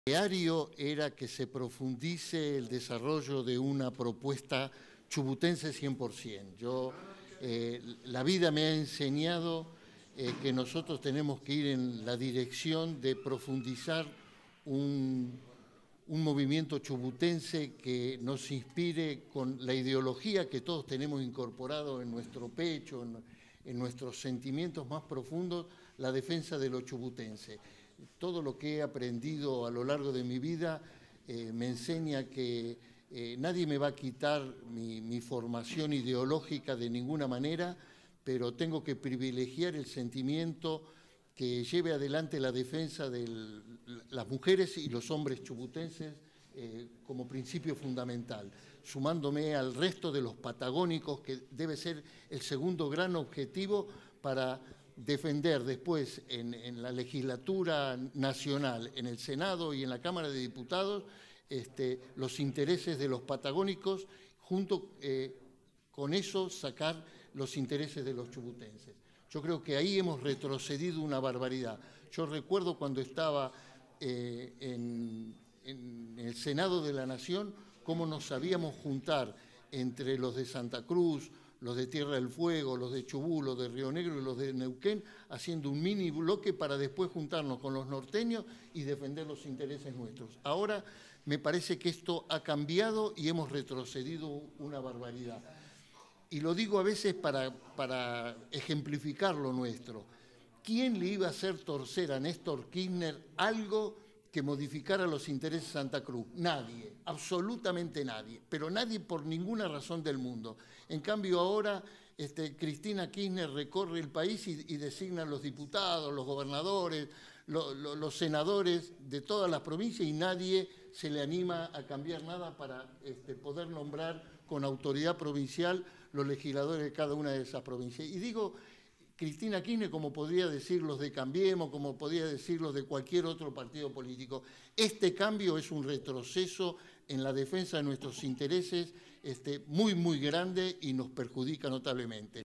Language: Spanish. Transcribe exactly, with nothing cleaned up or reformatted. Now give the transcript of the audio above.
Diario era que se profundice el desarrollo de una propuesta chubutense cien por ciento. Yo, eh, la vida me ha enseñado eh, que nosotros tenemos que ir en la dirección de profundizar un, un movimiento chubutense que nos inspire con la ideología que todos tenemos incorporado en nuestro pecho, en, en nuestros sentimientos más profundos, la defensa de lo chubutense. Todo lo que he aprendido a lo largo de mi vida eh, me enseña que eh, nadie me va a quitar mi, mi formación ideológica de ninguna manera, pero tengo que privilegiar el sentimiento que lleve adelante la defensa de las mujeres y los hombres chubutenses eh, como principio fundamental, sumándome al resto de los patagónicos, que debe ser el segundo gran objetivo para defender después en, en la legislatura nacional, en el Senado y en la Cámara de Diputados, este, los intereses de los patagónicos, junto eh, con eso sacar los intereses de los chubutenses. Yo creo que ahí hemos retrocedido una barbaridad. Yo recuerdo cuando estaba eh, en, en el Senado de la Nación, cómo nos sabíamos juntar entre los de Santa Cruz, los de Tierra del Fuego, los de Chubut, los de Río Negro y los de Neuquén, haciendo un mini bloque para después juntarnos con los norteños y defender los intereses nuestros. Ahora me parece que esto ha cambiado y hemos retrocedido una barbaridad. Y lo digo a veces para, para ejemplificar lo nuestro. ¿Quién le iba a hacer torcer a Néstor Kirchner algo que modificara los intereses de Santa Cruz? Nadie, absolutamente nadie, pero nadie por ninguna razón del mundo. En cambio ahora este, Cristina Kirchner recorre el país y, y designa los diputados, los gobernadores, lo, lo, los senadores de todas las provincias y nadie se le anima a cambiar nada para este, poder nombrar con autoridad provincial los legisladores de cada una de esas provincias. Y digo Cristina Kirchner, como podría decir los de Cambiemos, como podría decir los de cualquier otro partido político. Este cambio es un retroceso en la defensa de nuestros intereses este, muy, muy grande y nos perjudica notablemente.